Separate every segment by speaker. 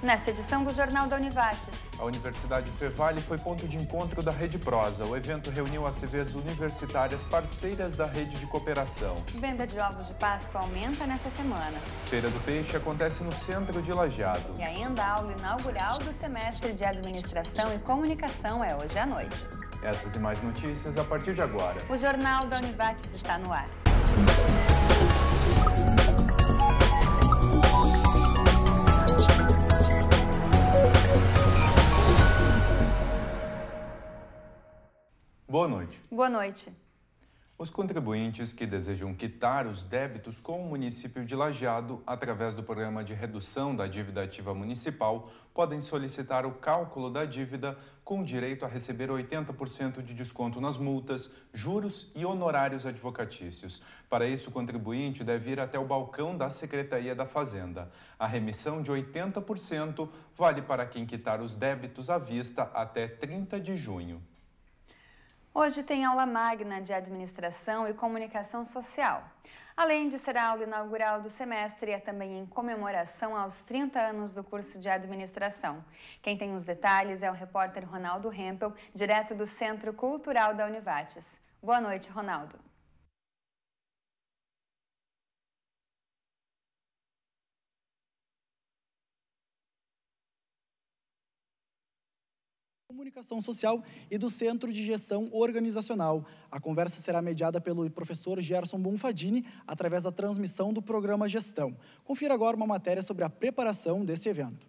Speaker 1: Nessa edição do Jornal da Univates.
Speaker 2: A Universidade Fevale foi ponto de encontro da Rede Prosa. O evento reuniu as TVs universitárias parceiras da rede de cooperação.
Speaker 1: Venda de ovos de Páscoa aumenta nessa semana.
Speaker 2: Feira do Peixe acontece no centro de Lajeado.
Speaker 1: E ainda a aula inaugural do semestre de Administração e Comunicação é hoje à noite.
Speaker 2: Essas e mais notícias a partir de agora.
Speaker 1: O Jornal da Univates está no ar.
Speaker 2: Boa noite.
Speaker 1: Boa noite.
Speaker 2: Os contribuintes que desejam quitar os débitos com o município de Lajeado através do Programa de Redução da Dívida Ativa Municipal podem solicitar o cálculo da dívida com direito a receber 80% de desconto nas multas, juros e honorários advocatícios. Para isso, o contribuinte deve ir até o balcão da Secretaria da Fazenda. A remissão de 80% vale para quem quitar os débitos à vista até 30 de junho.
Speaker 1: Hoje tem aula magna de Administração e Comunicação Social. Além de ser a aula inaugural do semestre, é também em comemoração aos 30 anos do curso de Administração. Quem tem os detalhes é o repórter Ronaldo Hempel, direto do Centro Cultural da Univates. Boa noite, Ronaldo.
Speaker 3: Comunicação Social e do Centro de Gestão Organizacional. A conversa será mediada pelo professor Gerson Bonfadini através da transmissão do programa Gestão. Confira agora uma matéria sobre a preparação desse evento.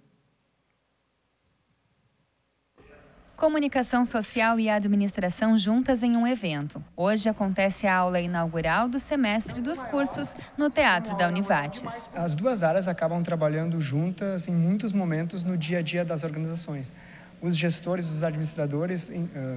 Speaker 1: Comunicação Social e Administração juntas em um evento. Hoje acontece a aula inaugural do semestre dos cursos no Teatro da Univates.
Speaker 4: As duas áreas acabam trabalhando juntas em muitos momentos no dia a dia das organizações. Os gestores, os administradores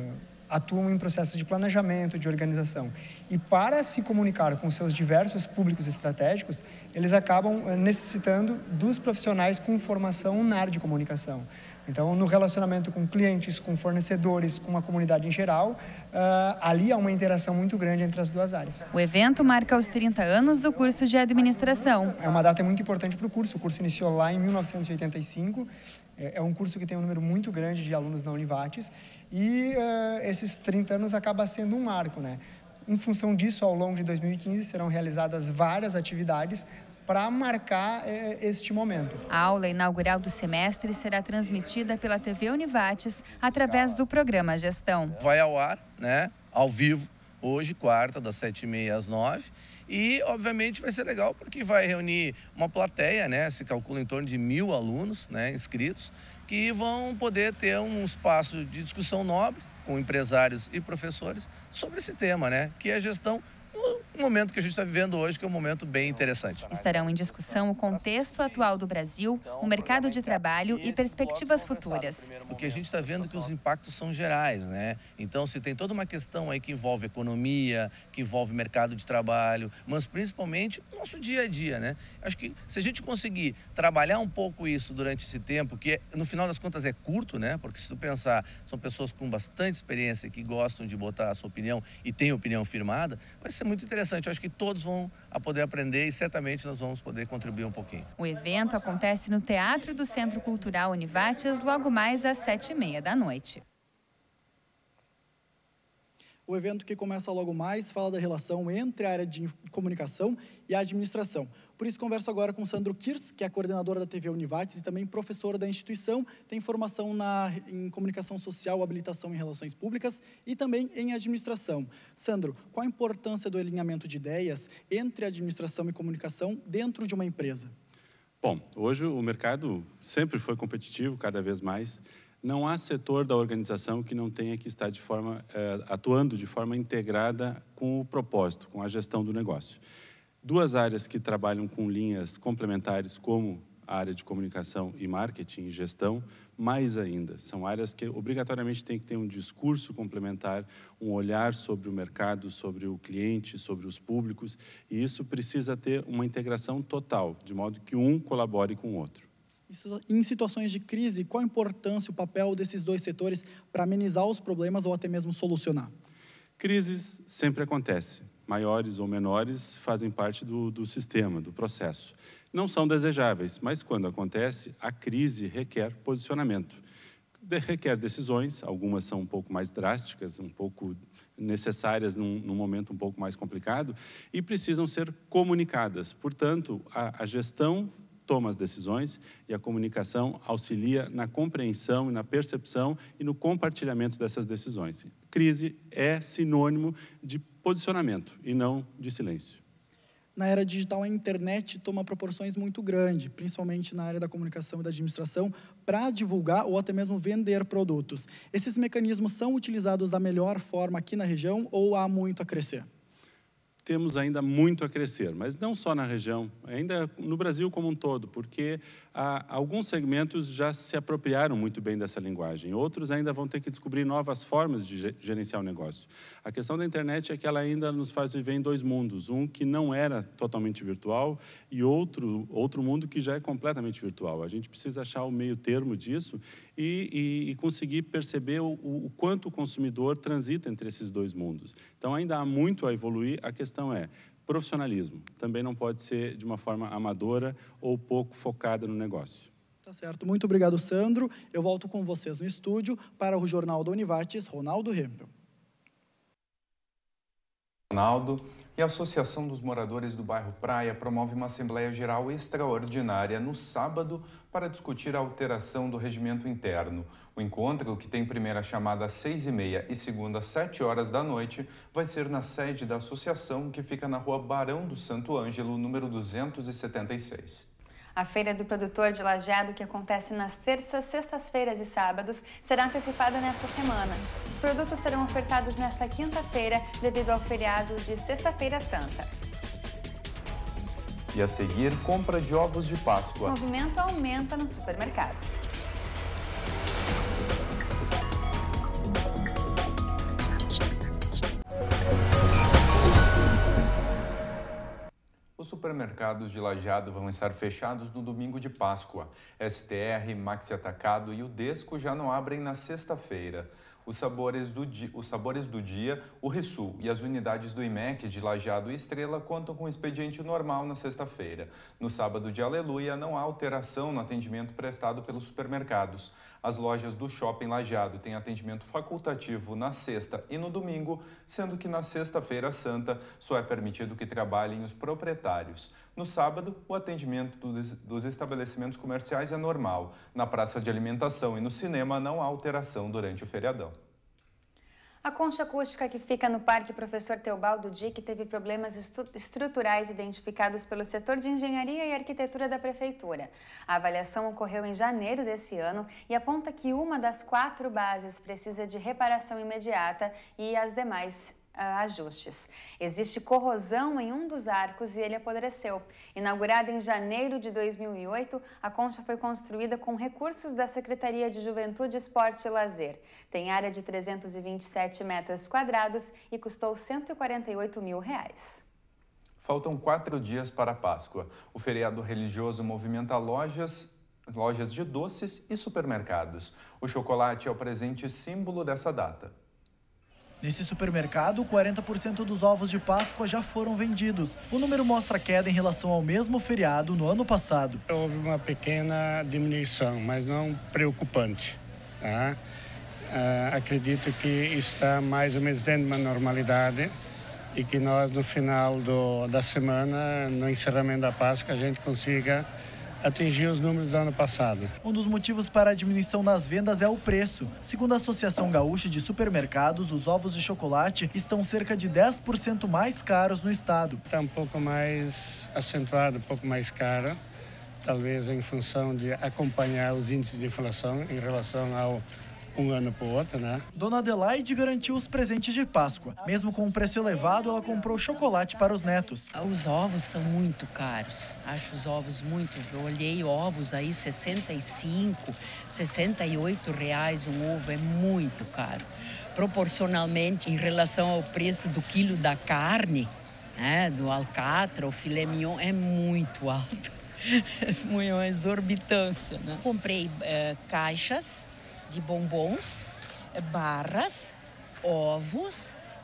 Speaker 4: atuam em processos de planejamento, de organização. E para se comunicar com seus diversos públicos estratégicos, eles acabam necessitando dos profissionais com formação na área de comunicação. Então, no relacionamento com clientes, com fornecedores, com a comunidade em geral, ali há uma interação muito grande entre as duas áreas.
Speaker 1: O evento marca os 30 anos do curso de Administração.
Speaker 4: É uma data muito importante para o curso. O curso iniciou lá em 1985. É um curso que tem um número muito grande de alunos na Univates e esses 30 anos acaba sendo um marco, né? Em função disso, ao longo de 2015, serão realizadas várias atividades para marcar este momento.
Speaker 1: A aula inaugural do semestre será transmitida pela TV Univates através do programa Gestão.
Speaker 5: Vai ao ar, né, ao vivo, hoje, quarta, das 7h30 às 9h. E, obviamente, vai ser legal porque vai reunir uma plateia, né? Se calcula em torno de 1.000 alunos, né, inscritos, que vão poder ter um espaço de discussão nobre com empresários e professores sobre esse tema, né? Que é a gestão no momento que a gente está vivendo hoje, que é um momento bem interessante.
Speaker 1: Estarão em discussão o contexto atual do Brasil, o mercado de trabalho e perspectivas futuras.
Speaker 5: O que a gente está vendo é que os impactos são gerais, né? Então, se tem toda uma questão aí que envolve economia, que envolve mercado de trabalho, mas principalmente o nosso dia a dia, né? Acho que se a gente conseguir trabalhar um pouco isso durante esse tempo, que no final das contas é curto, né? Porque se tu pensar, são pessoas com bastante experiência que gostam de botar a sua opinião e têm opinião firmada, vai ser muito interessante. Eu acho que todos vão poder aprender e certamente nós vamos poder contribuir um pouquinho.
Speaker 1: O evento acontece no Teatro do Centro Cultural Univates, logo mais às 7h30 da noite.
Speaker 3: O evento que começa logo mais fala da relação entre a área de comunicação e a administração. Por isso, converso agora com Sandro Kirs, que é coordenadora da TV Univates e também professora da instituição, tem formação em comunicação social, habilitação em relações públicas e também em administração. Sandro, qual a importância do alinhamento de ideias entre administração e comunicação dentro de uma empresa?
Speaker 6: Bom, hoje o mercado sempre foi competitivo, cada vez mais. Não há setor da organização que não tenha que estar atuando de forma integrada com o propósito, com a gestão do negócio. Duas áreas que trabalham com linhas complementares, como a área de comunicação e marketing e gestão, mais ainda. São áreas que obrigatoriamente têm que ter um discurso complementar, um olhar sobre o mercado, sobre o cliente, sobre os públicos, e isso precisa ter uma integração total, de modo que um colabore com o outro.
Speaker 3: Em situações de crise, qual a importância, o papel desses dois setores para amenizar os problemas ou até mesmo solucionar?
Speaker 6: Crises sempre acontecem. Maiores ou menores fazem parte do sistema, do processo. não são desejáveis, mas quando acontece, a crise requer posicionamento. Requer decisões, algumas são um pouco mais drásticas, um pouco necessárias num momento um pouco mais complicado e precisam ser comunicadas. Portanto, a gestão toma as decisões e a comunicação auxilia na compreensão e na percepção e no compartilhamento dessas decisões. Crise é sinônimo de posicionamento e não de silêncio.
Speaker 3: Na era digital, a internet toma proporções muito grandes, principalmente na área da comunicação e da administração, para divulgar ou até mesmo vender produtos. Esses mecanismos são utilizados da melhor forma aqui na região ou há muito a crescer?
Speaker 6: Temos ainda muito a crescer, mas não só na região, ainda no Brasil como um todo, porque alguns segmentos já se apropriaram muito bem dessa linguagem, outros ainda vão ter que descobrir novas formas de gerenciar o negócio. A questão da internet é que ela ainda nos faz viver em dois mundos, um que não era totalmente virtual e outro mundo que já é completamente virtual. A gente precisa achar o meio termo disso e conseguir perceber o quanto o consumidor transita entre esses dois mundos. Então, ainda há muito a evoluir. A questão é profissionalismo. Também não pode ser de uma forma amadora ou pouco focada no negócio.
Speaker 3: Tá certo. Muito obrigado, Sandro. Eu volto com vocês no estúdio para o Jornal da Univates, Ronaldo Rempel.
Speaker 2: Ronaldo. E a Associação dos Moradores do Bairro Praia promove uma Assembleia Geral extraordinária no sábado para discutir a alteração do regimento interno. O encontro, que tem primeira chamada às 6h30 e segunda às 7h da noite, vai ser na sede da associação, que fica na rua Barão do Santo Ângelo, número 276.
Speaker 1: A Feira do Produtor de Lajeado, que acontece nas terças, sextas-feiras e sábados, será antecipada nesta semana. Os produtos serão ofertados nesta quinta-feira, devido ao feriado de Sexta-feira Santa.
Speaker 2: E a seguir, compra de ovos de Páscoa.
Speaker 1: O movimento aumenta nos supermercados.
Speaker 2: Os supermercados de Lajeado vão estar fechados no domingo de Páscoa. STR, Maxi Atacado e o Desco já não abrem na sexta-feira. Os sabores do dia, o Rissul e as unidades do IMEC de Lajeado e Estrela contam com expediente normal na sexta-feira. No sábado de Aleluia, não há alteração no atendimento prestado pelos supermercados. As lojas do Shopping Lajeado têm atendimento facultativo na sexta e no domingo, sendo que na sexta-feira santa só é permitido que trabalhem os proprietários. No sábado, o atendimento dos estabelecimentos comerciais é normal. Na praça de alimentação e no cinema não há alteração durante o feriadão.
Speaker 1: A concha acústica que fica no Parque Professor Teobaldo Dick teve problemas estruturais identificados pelo setor de Engenharia e Arquitetura da Prefeitura. A avaliação ocorreu em janeiro desse ano e aponta que uma das 4 bases precisa de reparação imediata e as demais ajustes. Existe corrosão em um dos arcos e ele apodreceu. Inaugurada em janeiro de 2008, a concha foi construída com recursos da Secretaria de Juventude, Esporte e Lazer. Tem área de 327 metros quadrados e custou R$148 mil.
Speaker 2: Faltam 4 dias para a Páscoa. O feriado religioso movimenta lojas de doces e supermercados. O chocolate é o presente símbolo dessa data.
Speaker 3: Nesse supermercado, 40% dos ovos de Páscoa já foram vendidos. O número mostra queda em relação ao mesmo feriado no ano passado.
Speaker 7: Houve uma pequena diminuição, mas não preocupante. Tá? Acredito que está mais ou menos dentro de uma normalidade e que nós, no final da semana, no encerramento da Páscoa, a gente consiga atingir os números do ano passado.
Speaker 3: Um dos motivos para a diminuição nas vendas é o preço. Segundo a Associação Gaúcha de Supermercados, os ovos de chocolate estão cerca de 10% mais caros no estado.
Speaker 7: Está um pouco mais acentuado, um pouco mais caro, talvez em função de acompanhar os índices de inflação em relação ao um ano para o outro, né?
Speaker 3: Dona Adelaide garantiu os presentes de Páscoa. Mesmo com um preço elevado, ela comprou chocolate para os netos.
Speaker 8: Os ovos são muito caros. Acho os ovos muito... Eu olhei ovos aí, 65, 68 reais um ovo. É muito caro. Proporcionalmente, em relação ao preço do quilo da carne, né, do alcatra, o filé mignon, é muito alto. É uma exorbitância, né? Comprei caixas de bombons, barras, ovos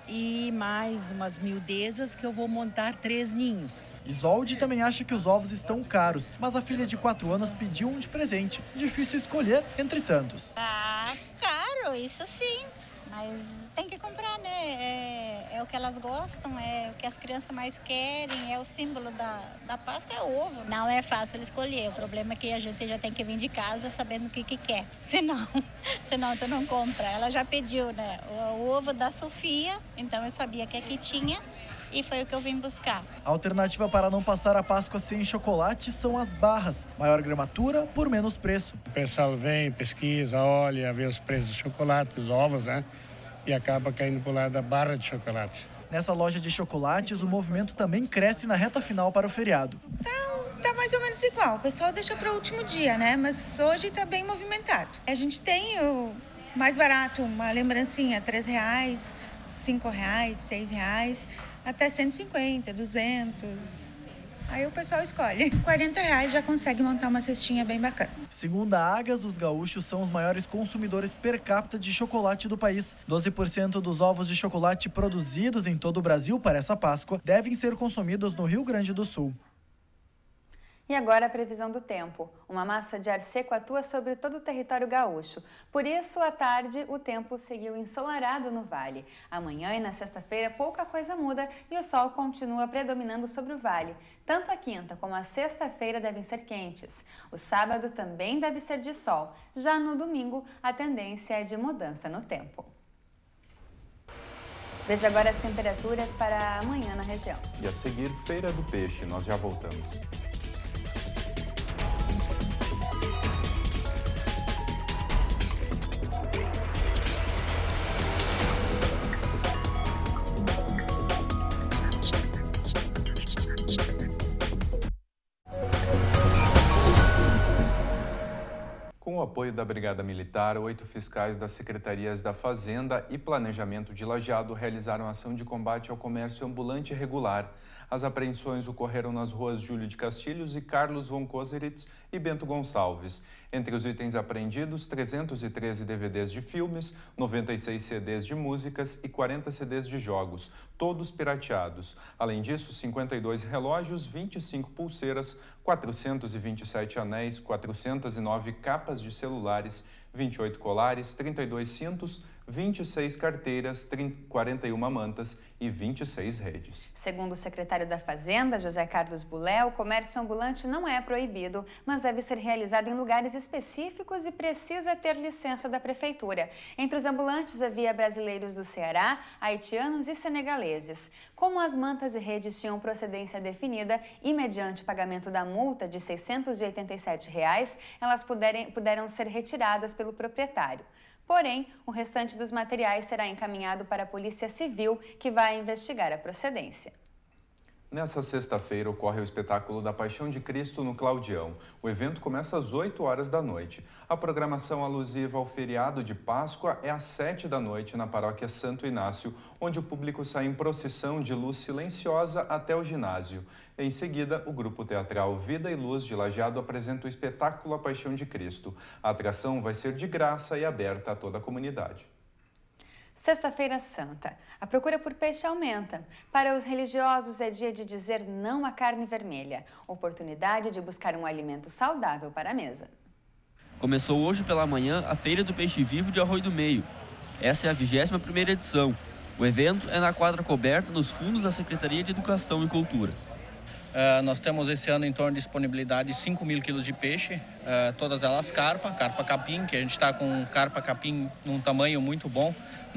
Speaker 8: e mais umas miudezas que eu vou montar 3 ninhos.
Speaker 3: Isolde também acha que os ovos estão caros, mas a filha de 4 anos pediu um de presente. Difícil escolher entre tantos.
Speaker 9: Ah, caro, isso sim. Mas tem que comprar, né? É o que elas gostam, é o que as crianças mais querem, é o símbolo da Páscoa, é o ovo. Não é fácil escolher, o problema é que a gente já tem que vir de casa sabendo o que quer. Senão tu não compra. Ela já pediu, né? O ovo da Sofia, então eu sabia que aqui tinha e foi o que eu vim buscar.
Speaker 3: A alternativa para não passar a Páscoa sem chocolate são as barras. Maior gramatura por menos preço.
Speaker 7: O pessoal vem, pesquisa, olha, vê os preços do chocolate, os ovos, né? E acaba caindo pro lado da barra de chocolate.
Speaker 3: Nessa loja de chocolates, o movimento também cresce na reta final para o feriado.
Speaker 10: Tá mais ou menos igual. O pessoal deixa para o último dia, né? Mas hoje tá bem movimentado. A gente tem o mais barato, uma lembrancinha, R$3, R$5, R$6, até 150, 200. Aí o pessoal escolhe. R$40 já consegue montar uma cestinha bem bacana.
Speaker 3: Segundo a Agas, os gaúchos são os maiores consumidores per capita de chocolate do país. 12% dos ovos de chocolate produzidos em todo o Brasil para essa Páscoa devem ser consumidos no Rio Grande do Sul.
Speaker 1: E agora a previsão do tempo. Uma massa de ar seco atua sobre todo o território gaúcho. Por isso, à tarde, o tempo seguiu ensolarado no vale. Amanhã e na sexta-feira, pouca coisa muda e o sol continua predominando sobre o vale. Tanto a quinta como a sexta-feira devem ser quentes. O sábado também deve ser de sol. Já no domingo, a tendência é de mudança no tempo. Veja agora as temperaturas para amanhã na região.
Speaker 2: E a seguir, Feira do Peixe. Nós já voltamos. Com o apoio da Brigada Militar, 8 fiscais das Secretarias da Fazenda e Planejamento de Lajeado realizaram ação de combate ao comércio ambulante irregular. As apreensões ocorreram nas ruas Júlio de Castilhos e Carlos von Koseritz e Bento Gonçalves. Entre os itens apreendidos, 313 DVDs de filmes, 96 CDs de músicas e 40 CDs de jogos, todos pirateados. Além disso, 52 relógios, 25 pulseiras, 427 anéis, 409 capas de celulares, 28 colares, 32 cintos, 26 carteiras, 41 mantas e 26 redes.
Speaker 1: Segundo o secretário da Fazenda, José Carlos Bulé, o comércio ambulante não é proibido, mas deve ser realizado em lugares específicos e precisa ter licença da prefeitura. Entre os ambulantes havia brasileiros do Ceará, haitianos e senegaleses. Como as mantas e redes tinham procedência definida e mediante pagamento da multa de R$ 687, elas puderam ser retiradas pelo proprietário. Porém, o restante dos materiais será encaminhado para a Polícia Civil, que vai investigar a procedência.
Speaker 2: Nessa sexta-feira ocorre o espetáculo da Paixão de Cristo no Claudião. O evento começa às 8 horas da noite. A programação alusiva ao feriado de Páscoa é às 7 da noite na paróquia Santo Inácio, onde o público sai em procissão de luz silenciosa até o ginásio. Em seguida, o grupo teatral Vida e Luz de Lajeado apresenta o espetáculo A Paixão de Cristo. A atração vai ser de graça e aberta a toda a comunidade.
Speaker 1: Sexta-feira Santa. A procura por peixe aumenta. Para os religiosos é dia de dizer não à carne vermelha. Oportunidade de buscar um alimento saudável para a mesa.
Speaker 11: Começou hoje pela manhã a Feira do Peixe Vivo de Arroio do Meio. Essa é a 21ª edição. O evento é na quadra coberta nos fundos da Secretaria de Educação e Cultura.
Speaker 12: Nós temos esse ano em torno de disponibilidade de 5.000 quilos de peixe, todas elas carpa capim, que a gente está com carpa capim num tamanho muito bom,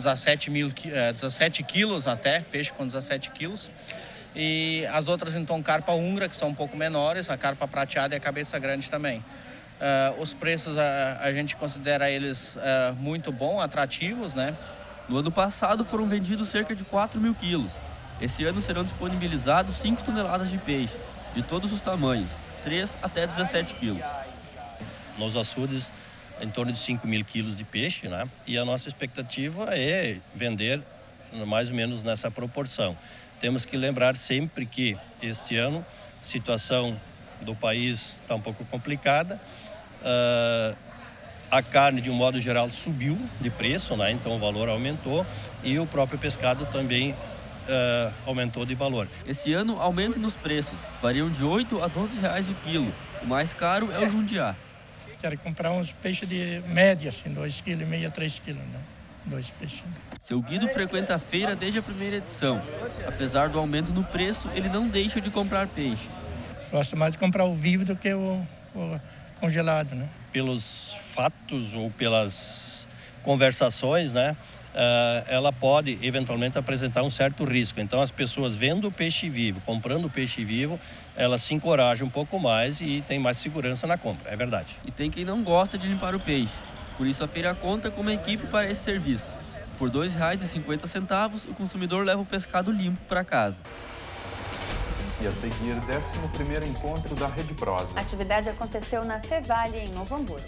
Speaker 12: 17 quilos até, peixe com 17 quilos. E as outras então carpa húngara, que são um pouco menores, a carpa prateada e a cabeça grande também. Os preços a gente considera eles muito bons, atrativos, né?
Speaker 11: No ano passado foram vendidos cerca de 4.000 quilos. Esse ano serão disponibilizados 5 toneladas de peixes, de todos os tamanhos, 3 até 17 quilos.
Speaker 13: Nos açudes, em torno de 5.000 quilos de peixe, né? E a nossa expectativa é vender mais ou menos nessa proporção. Temos que lembrar sempre que este ano a situação do país está um pouco complicada. A carne, de um modo geral, subiu de preço, né? Então o valor aumentou e o próprio pescado também aumentou de valor.
Speaker 11: Esse ano, aumento nos preços. Variam de 8 a 12 reais o quilo. O mais caro é o jundiá.
Speaker 14: Quero comprar uns peixes de média, assim, 2,5 kg, 3 kg, né? 2 peixinhos.
Speaker 11: Seu Guido frequenta a feira desde a primeira edição. Apesar do aumento no preço, ele não deixa de comprar peixe.
Speaker 14: Gosto mais de comprar o vivo do que o congelado, né?
Speaker 13: Pelos fatos ou pelas conversações, né? Ela pode eventualmente apresentar um certo risco. Então as pessoas vendo o peixe vivo, comprando o peixe vivo, elas se encorajam um pouco mais e tem mais segurança na compra, é verdade.
Speaker 11: E tem quem não gosta de limpar o peixe. Por isso a feira conta com uma equipe para esse serviço. Por R$ 2,50, o consumidor leva o pescado limpo para casa.
Speaker 2: E a seguir, 11º encontro da Rede Prosa.
Speaker 1: A atividade aconteceu na Fevale, em Novo Hamburgo.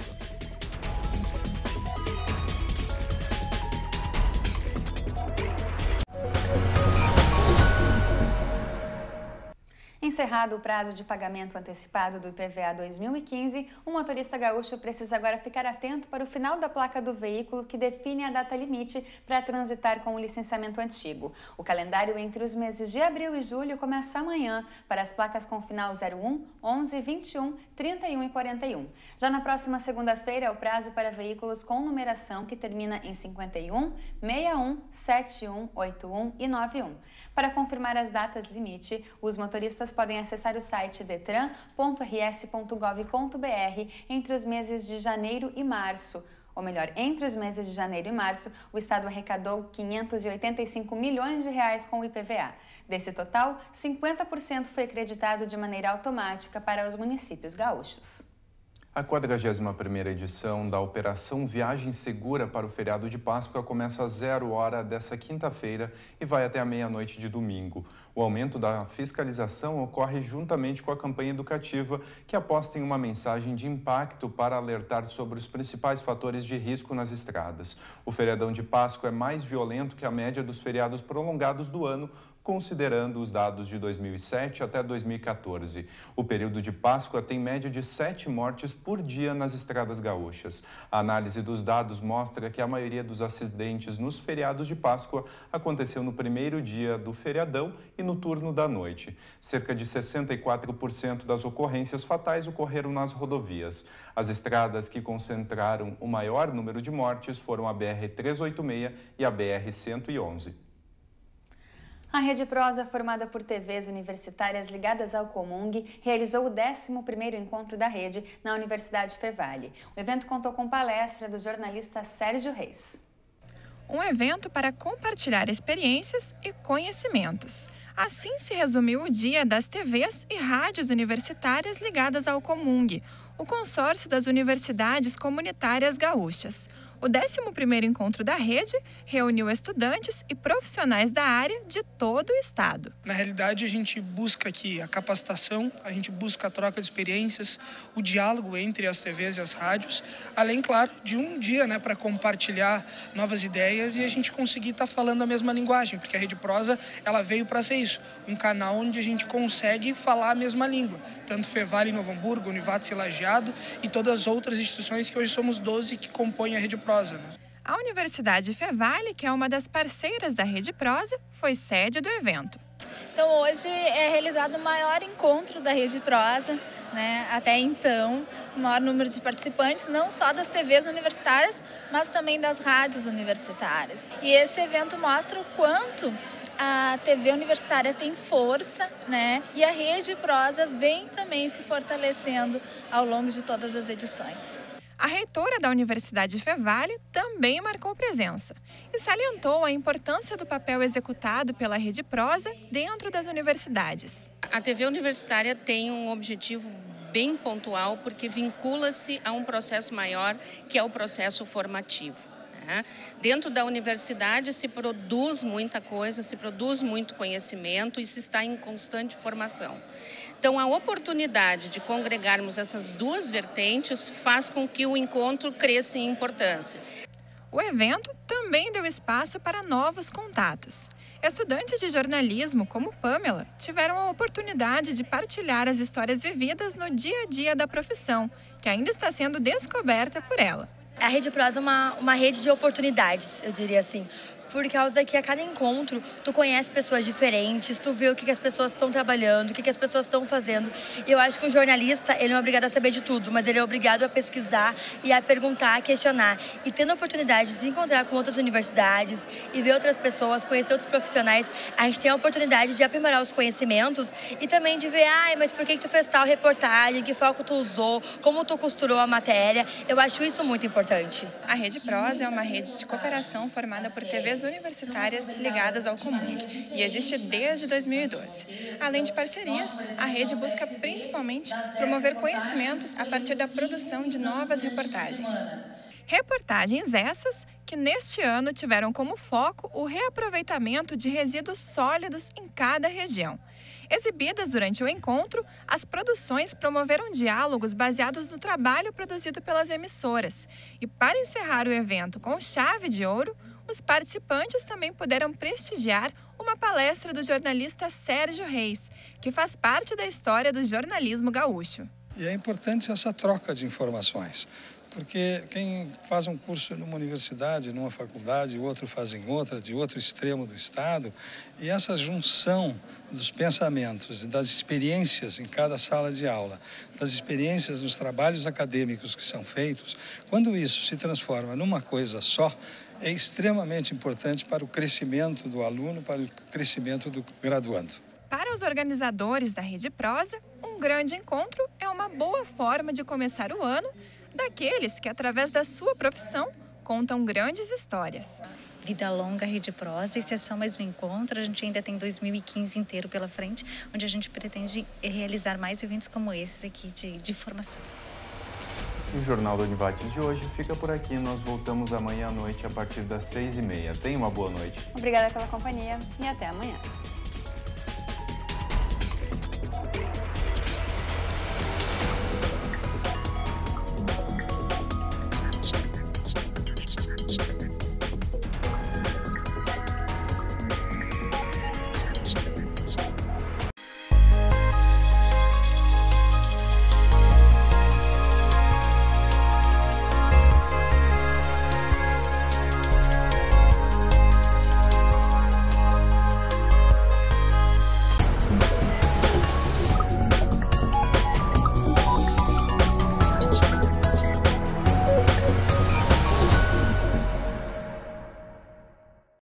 Speaker 1: Encerrado o prazo de pagamento antecipado do IPVA 2015, o motorista gaúcho precisa agora ficar atento para o final da placa do veículo que define a data limite para transitar com o licenciamento antigo. O calendário entre os meses de abril e julho começa amanhã para as placas com final 01, 11, 21, 31 e 41. Já na próxima segunda-feira é o prazo para veículos com numeração que termina em 51, 61, 71, 81 e 91. Para confirmar as datas limite, os motoristas podem acessar o site detran.rs.gov.br entre os meses de janeiro e março. Ou melhor, entre os meses de janeiro e março, o Estado arrecadou R$ 585 milhões com o IPVA. Desse total, 50% foi acreditado de maneira automática para os municípios gaúchos.
Speaker 2: A 41ª edição da Operação Viagem Segura para o feriado de Páscoa começa às 0h dessa quinta-feira e vai até a meia-noite de domingo. O aumento da fiscalização ocorre juntamente com a campanha educativa, que aposta em uma mensagem de impacto para alertar sobre os principais fatores de risco nas estradas. O feriadão de Páscoa é mais violento que a média dos feriados prolongados do ano, considerando os dados de 2007 até 2014. O período de Páscoa tem média de 7 mortes por dia nas estradas gaúchas. A análise dos dados mostra que a maioria dos acidentes nos feriados de Páscoa aconteceu no primeiro dia do feriadão e no turno da noite. Cerca de 64% das ocorrências fatais ocorreram nas rodovias. As estradas que concentraram o maior número de mortes foram a BR-386 e a BR-111.
Speaker 1: A Rede Prosa, formada por TVs universitárias ligadas ao Comung, realizou o 11º encontro da rede na Universidade Fevale. O evento contou com palestra do jornalista Sérgio Reis.
Speaker 15: Um evento para compartilhar experiências e conhecimentos. Assim se resumiu o dia das TVs e rádios universitárias ligadas ao Comung, o consórcio das universidades comunitárias gaúchas. O 11º encontro da rede reuniu estudantes e profissionais da área de todo o estado.
Speaker 16: Na realidade, a gente busca aqui a capacitação, a gente busca a troca de experiências, o diálogo entre as TVs e as rádios, além, claro, de um dia, para compartilhar novas ideias e a gente conseguir estar falando a mesma linguagem, porque a Rede Prosa ela veio para ser isso, um canal onde a gente consegue falar a mesma língua, tanto Fevale em Novo Hamburgo, Univates e Lajeado e todas as outras instituições que hoje somos 12 que compõem a Rede Prosa.
Speaker 15: A Universidade Fevale, que é uma das parceiras da Rede Prosa, foi sede do evento.
Speaker 17: Então hoje é realizado o maior encontro da Rede Prosa, até então, com o maior número de participantes, não só das TVs universitárias, mas também das rádios universitárias. E esse evento mostra o quanto a TV universitária tem força, e a Rede Prosa vem também se fortalecendo ao longo de todas as edições.
Speaker 15: A reitora da Universidade Fevale também marcou presença e salientou a importância do papel executado pela Rede Prosa dentro das universidades.
Speaker 18: A TV universitária tem um objetivo bem pontual porque vincula-se a um processo maior que é o processo formativo. Dentro da universidade se produz muita coisa, se produz muito conhecimento e se está em constante formação. Então, a oportunidade de congregarmos essas duas vertentes faz com que o encontro cresça em importância.
Speaker 15: O evento também deu espaço para novos contatos. Estudantes de jornalismo, como Pamela, tiveram a oportunidade de partilhar as histórias vividas no dia a dia da profissão, que ainda está sendo descoberta por ela.
Speaker 19: A Rede Prosa é uma rede de oportunidades, eu diria assim. Por causa que a cada encontro tu conhece pessoas diferentes, tu vê o que as pessoas estão trabalhando, o que as pessoas estão fazendo. E eu acho que um jornalista, ele não é obrigado a saber de tudo, mas ele é obrigado a pesquisar e a perguntar, a questionar. E tendo a oportunidade de se encontrar com outras universidades e ver outras pessoas, conhecer outros profissionais, a gente tem a oportunidade de aprimorar os conhecimentos e também de ver, mas por que tu fez tal reportagem, que foco tu usou, como tu costurou a matéria. Eu acho isso muito importante.
Speaker 15: A Rede Prosa é uma rede de cooperação formada por TVs universitárias ligadas ao Comung e existe desde 2012. Além de parcerias, a rede busca principalmente promover conhecimentos a partir da produção de novas reportagens. Reportagens essas que neste ano tiveram como foco o reaproveitamento de resíduos sólidos em cada região. Exibidas durante o encontro, as produções promoveram diálogos baseados no trabalho produzido pelas emissoras. E para encerrar o evento com chave de ouro, os participantes também puderam prestigiar uma palestra do jornalista Sérgio Reis, que faz parte da história do jornalismo gaúcho.
Speaker 20: E é importante essa troca de informações, porque quem faz um curso numa universidade, numa faculdade, o outro faz em outra, de outro extremo do estado, e essa junção dos pensamentos e das experiências em cada sala de aula, das experiências nos trabalhos acadêmicos que são feitos, quando isso se transforma numa coisa só, é extremamente importante para o crescimento do aluno, para o crescimento do graduando.
Speaker 15: Para os organizadores da Rede Prosa, um grande encontro é uma boa forma de começar o ano daqueles que, através da sua profissão, contam grandes histórias.
Speaker 21: Vida longa, Rede Prosa, esse é só mais um encontro, a gente ainda tem 2015 inteiro pela frente, onde a gente pretende realizar mais eventos como esses aqui de formação.
Speaker 2: O Jornal da Univates de hoje fica por aqui. Nós voltamos amanhã à noite a partir das 6h30. Tenha uma boa noite.
Speaker 1: Obrigada pela companhia e até amanhã.